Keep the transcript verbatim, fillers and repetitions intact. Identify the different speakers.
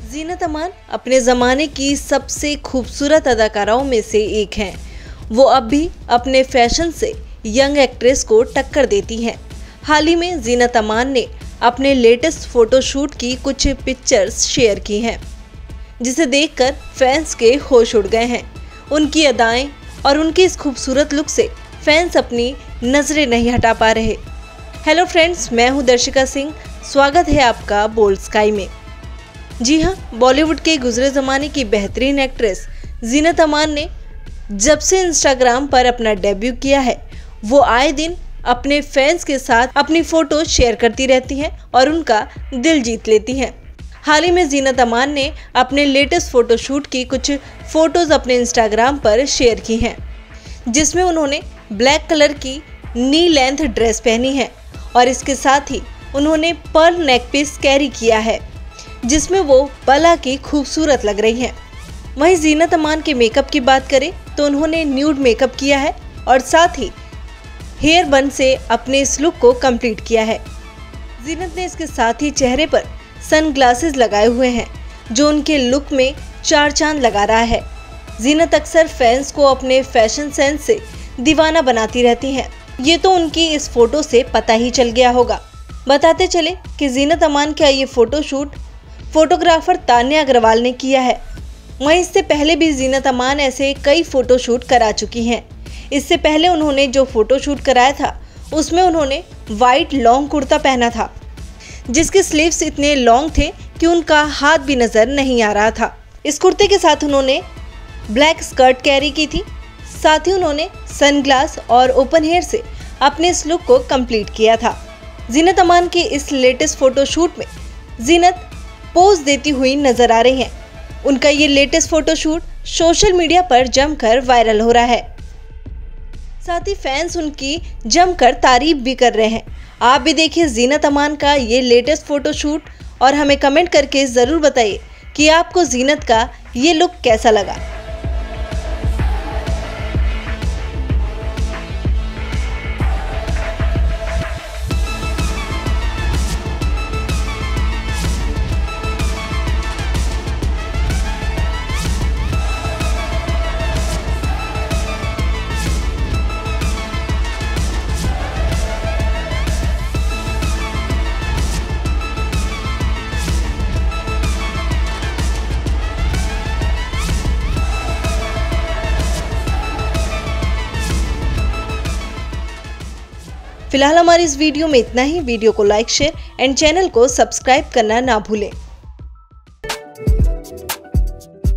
Speaker 1: जीनत अमान अपने ज़माने की सबसे खूबसूरत अदाकाराओं में से एक हैं। वो अब भी अपने फैशन से यंग एक्ट्रेस को टक्कर देती हैं। हाल ही में जीनत अमान ने अपने लेटेस्ट फोटोशूट की कुछ पिक्चर्स शेयर की हैं, जिसे देखकर फैंस के होश उड़ गए हैं। उनकी अदाएं और उनकी इस खूबसूरत लुक से फैंस अपनी नज़रें नहीं हटा पा रहे। हेलो फ्रेंड्स, मैं हूं दर्शिका सिंह। स्वागत है आपका बोल्ड स्काई में। जी हाँ, बॉलीवुड के गुजरे ज़माने की बेहतरीन एक्ट्रेस जीनत अमान ने जब से इंस्टाग्राम पर अपना डेब्यू किया है, वो आए दिन अपने फैंस के साथ अपनी फ़ोटो शेयर करती रहती हैं और उनका दिल जीत लेती हैं। हाल ही में जीनत अमान ने अपने लेटेस्ट फ़ोटोशूट की कुछ फ़ोटोज़ अपने इंस्टाग्राम पर शेयर की हैं, जिसमें उन्होंने ब्लैक कलर की नी लेंथ ड्रेस पहनी है और इसके साथ ही उन्होंने पर्ल नेक पीस कैरी किया है, जिसमें वो बला की खूबसूरत लग रही हैं। वहीं जीनत अमान के मेकअप की बात करें तो उन्होंने न्यूड मेकअप किया है और साथ ही हेयर बन से अपने इस लुक को कंप्लीट किया है। जीनत ने इसके साथ ही चेहरे पर सनग्लासेस लगाए हुए हैं, जो उनके लुक में चार चांद लगा रहा है। जीनत अक्सर फैंस को अपने फैशन सेंस से दीवाना बनाती रहती हैं। ये तो उनकी इस फोटो से पता ही चल गया होगा। बताते चले कि जीनत अमान का ये फोटोशूट फोटोग्राफर तान्या अग्रवाल ने किया है। वहीं इससे पहले भी जीनत अमान ऐसे कई फोटोशूट करा चुकी हैं। इससे पहले उन्होंने जो फोटोशूट कराया था, उसमें उन्होंने वाइट लॉन्ग कुर्ता पहना था, जिसके स्लीव्स इतने लॉन्ग थे कि उनका हाथ भी नजर नहीं आ रहा था। इस कुर्ते के साथ उन्होंने ब्लैक स्कर्ट कैरी की थी। साथ ही उन्होंने सनग्लास और ओपन हेयर से अपने इस लुक को कंप्लीट किया था। जीनत अमान के इस लेटेस्ट फोटोशूट में जीनत पोज देती हुई नजर आ रही हैं। उनका ये लेटेस्ट फोटोशूट सोशल मीडिया पर जमकर वायरल हो रहा है। साथ ही फैंस उनकी जमकर तारीफ भी कर रहे हैं। आप भी देखिए जीनत अमान का ये लेटेस्ट फोटोशूट और हमें कमेंट करके ज़रूर बताइए कि आपको जीनत का ये लुक कैसा लगा। फिलहाल हमारी इस वीडियो में इतना ही। वीडियो को लाइक, शेयर एंड चैनल को सब्सक्राइब करना ना भूलें।